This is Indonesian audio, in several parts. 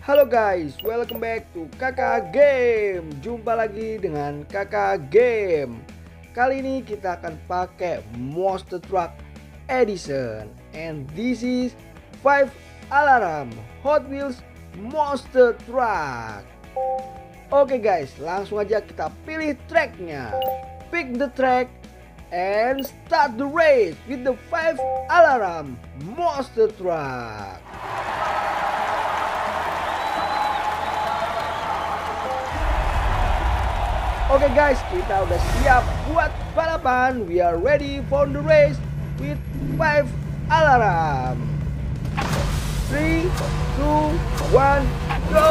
Halo guys, welcome back to Kakak Game. Jumpa lagi dengan Kakak Game. Kali ini kita akan pakai Monster Truck Edition. And this is 5 Alarm Hot Wheels Monster Truck. Oke guys, langsung aja kita pilih tracknya. Pick the track and start the race with the 5 Alarm Monster Truck. Oke guys, kita udah siap buat balapan. We are ready for the race with 5 alarm. 3, 2, 1, go!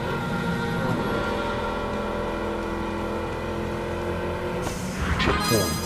Checkpoint.